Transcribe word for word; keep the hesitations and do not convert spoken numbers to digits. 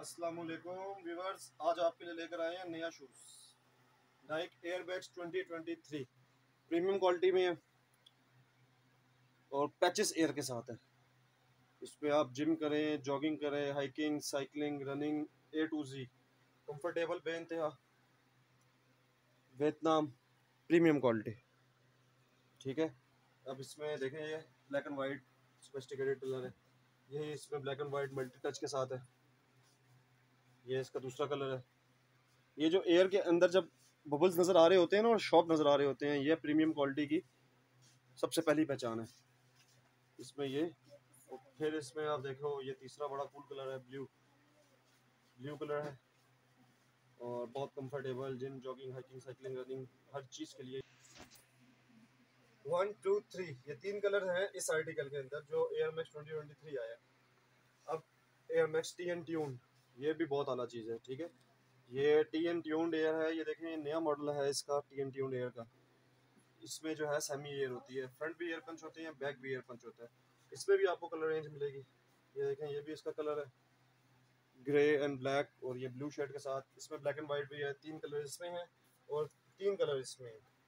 अस्सलामुअलैकुम व्यूअर्स, आज आपके लिए लेकर आए हैं नया shoes Nike airbags twenty twenty three. Premium quality में है और पैचेस एयर के साथ है। इस पर आप जिम करें, जॉगिंग करें, hiking, cycling, running, A to Z comfortable बेइंतहा वियतनाम प्रीमियम क्वालिटी। ठीक है, अब इसमें देखें, ये black and white sophisticated colour है। यही इसमें black and white multi touch के साथ है। ये इसका दूसरा कलर है। ये जो एयर के अंदर जब बबल्स नज़र आ रहे होते हैं ना और शॉप नज़र आ रहे होते हैं, ये प्रीमियम क्वालिटी की सबसे पहली पहचान है इसमें ये। और फिर इसमें आप देखो, ये तीसरा बड़ा कूल कलर है, ब्लू ब्लू कलर है और बहुत comfortable gym, jogging, hiking, cycling, running, हर चीज़ के लिए। वन टू थ्री ये तीन कलर हैं इस आर्टिकल के अंदर जो Air Max twenty twenty three आया। अब Air Max T N tune, ये भी बहुत आला चीज़ है। ठीक है, ये टी एन ट्यून्ड एयर है। ये देखें, नया मॉडल है इसका टी एन ट्यून्ड एयर का। इसमें जो है सेमी एयर होती है, फ्रंट भी एयर पंच होते हैं, बैक भी एयर पंच होता है। इसमें भी आपको कलर रेंज मिलेगी। ये देखें, ये भी इसका कलर है ग्रे एंड ब्लैक और ये ब्लू शेड के साथ। इसमें ब्लैक एंड वाइट भी है। तीन कलर इसमें हैं और तीन कलर इसमें हैं।